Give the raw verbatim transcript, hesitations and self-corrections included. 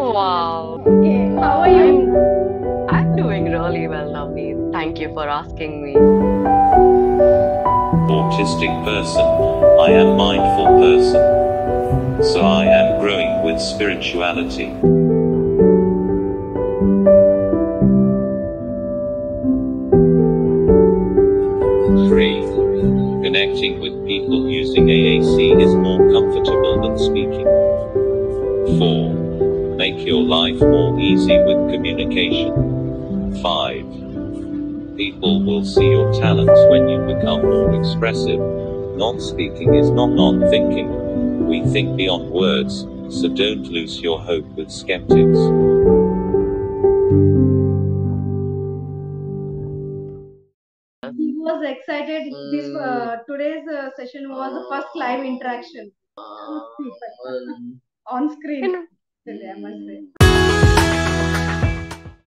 Wow. Okay, how are you? I'm I'm doing really well, Navneet. Thank you for asking me. Autistic person. I am mindful person. So I am growing with spirituality. Three. Connecting with people using A A C is more comfortable than speaking. Four. Make your life more easy with communication. Five. People will see your talents when you become more expressive. Non-speaking is not non-thinking. We think beyond words, so don't lose your hope with skeptics. He was excited. This uh, today's uh, session was the first live interaction with people on screen. In Today, I must say.